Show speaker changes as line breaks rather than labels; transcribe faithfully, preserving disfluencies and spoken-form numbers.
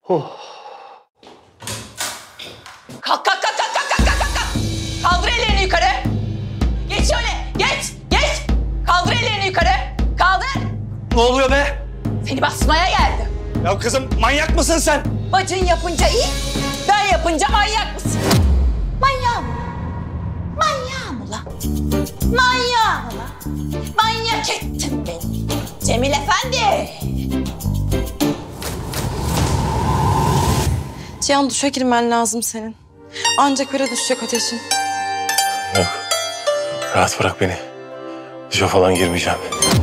Oh.
Kalk kalk kalk kalk kalk kalk kalk kalk. Kaldır ellerini yukarı. Geç şöyle. Geç geç. Kaldır ellerini yukarı. Kaldır.
Ne oluyor be?
Seni basmaya geldim.
Ya kızım manyak mısın sen?
Bacın yapınca iyi. Ben yapınca manyak mısın? Manyağım. Manyağım ulan. Manyağım ulan. Manyak ettin beni. Cemil Efendi.
Cihan duşa girmen lazım senin. Ancak öyle düşecek ateşin.
Yok. Rahat bırak beni. Duşa falan girmeyeceğim.